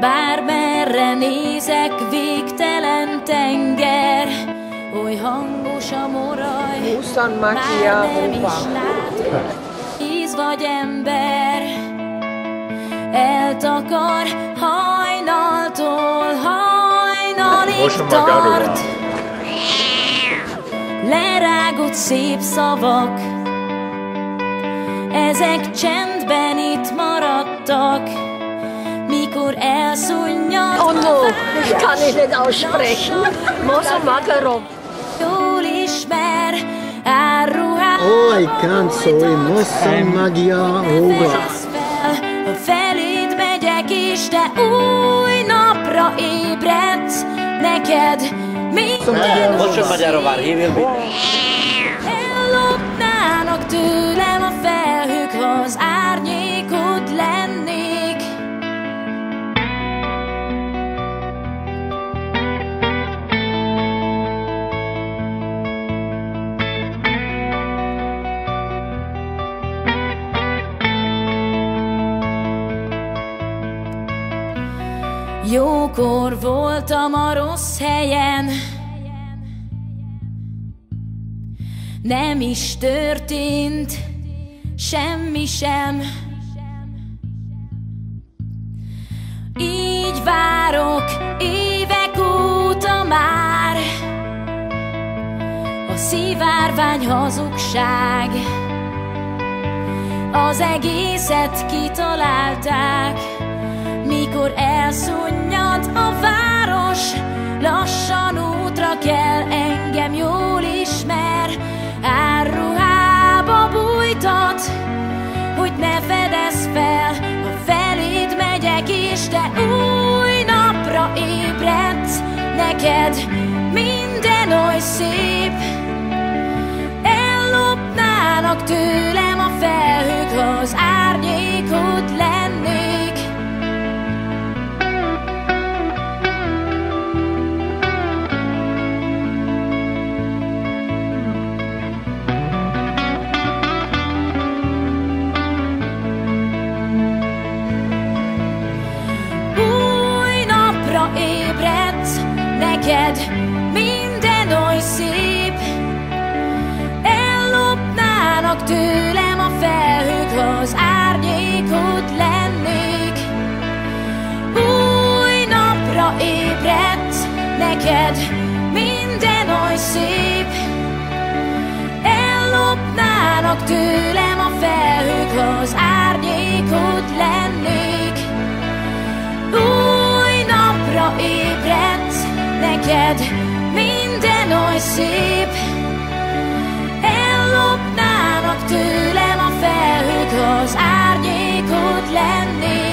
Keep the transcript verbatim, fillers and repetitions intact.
Bármerre nézek, végtelen tenger, oly hangos a moraj, már nem is látom, íz vagy ember. Eltakar hajnaltól, hajnalig tart. Lerágott szép szavak, ezek csendben itt maradtak, mikor elszunnyad Oh no, ich kann ich nicht aussprechen. Mosso Macaron. Jól ismer, árruhát. Oi, canzoi, mosso magia óva. Ha feléd megyek és te új napra ébredsz, neked minden Mosso magyarovár, hívjál mi? ellopnának tőlem a felhők, ha az árnyékod lennék. Jókor voltam a rossz helyen, nem is történt semmi sem. Így várok évek óta már, a szivárvány hazugság, az egészet kitalálták. Mikor elszunnyad a város, lassan útra kell, engem jól ismer, árruhába bújtat, hogy ne fedezz fel, ha feléd megyek és te új napra ébredsz, neked minden oly szép. Ellopnának tőlem a felhők, ha az árnyékod lennék. Ébredsz, neked minden oly szép. Ellopnának tőlem a felhők, ha az árnyékod lennék. Új napra ébredsz, neked minden oly szép. Ellopnának tőlem a felhők, ha az árnyékod lennék. Új napra ébredsz, neked minden oly szép. Ellopnának tőlem a felhők, ha az árnyékod lennék.